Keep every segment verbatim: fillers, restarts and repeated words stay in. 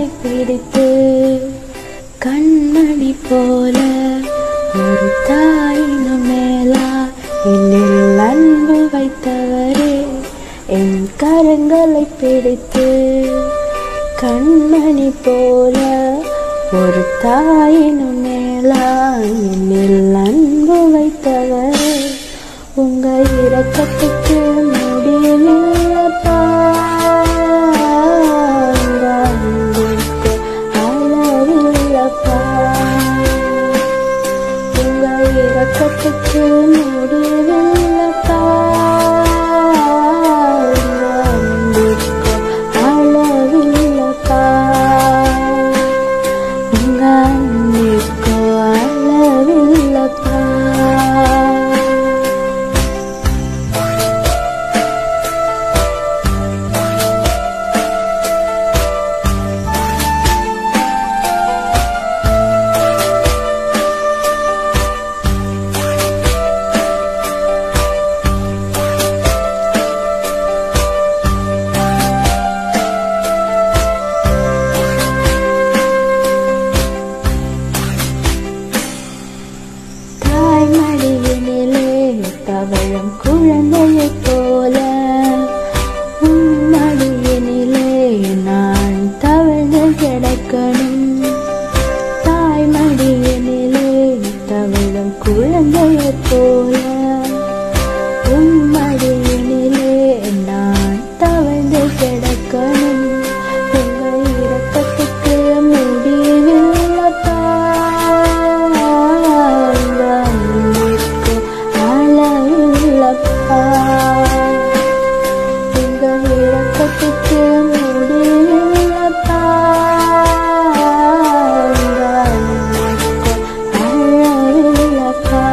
பிடித்து கண்மணி போல ஒரு தாயினும் மேலா என்னில் அன்பு வைத்தவரே என் கரங்களை பிடித்து கண்மணி போல ஒரு தாயினும் மேலா என்னில் அன்பு வைத்தவரே உங்க இரக்கத்துக்கு முடிவில்லப்பா உங்க அன்புக்கு அளவில்லப்பா உங்க இரக்கத்துக்கு முடிவில்லப்பா உங்க அன்புக்கு அளவில்லப்பா உங்க அன்புக்கு அளவில்லப்பா தவழும் குழந்தையைப் போல உம்மடியினிலே நான் தவழ்ந்து கிடக்கணும் தாய்மடியினிலே தவழும் குழந்தையைப் போல உம்மடியினிலே நான் தவழ்ந்து கிடக்கணும் உங்கள் இரக்கத்துக்கு முடிவில்லப்பா உங்கள் இரக்கத்துக்கு முடிவில்லப்பா உங்கள் அன்புக்கு அளவில்லப்பா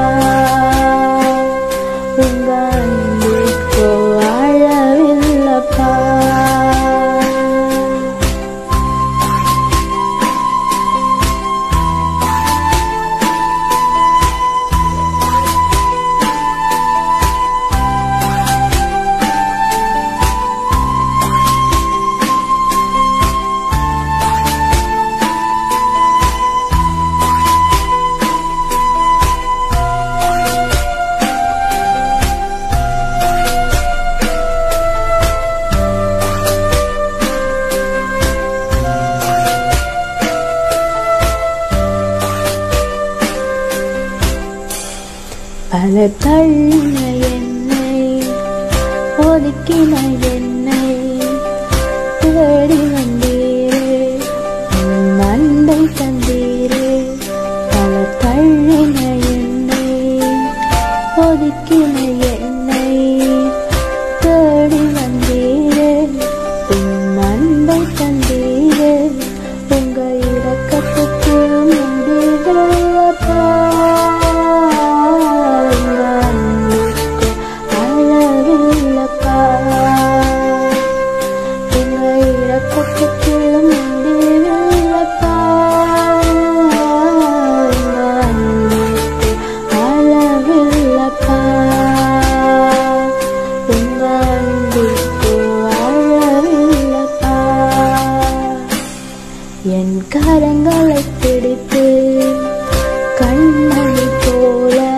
உங்கள் அன்புக்கு அளவில்லப்பா பல தள்ளின என்னை ஒதுக்கின என்னை தேடி வந்தீரே அன்பை தந்தீரே பல தள்ளின என்னை ஒதுக்கின என்னை தேடி வந்தீரே அன்பை தந்தீரே உங்க இரக்கத்துக்கு முடிவில்லப்பா என் கரங்களை பிடித்து கண்மணி போல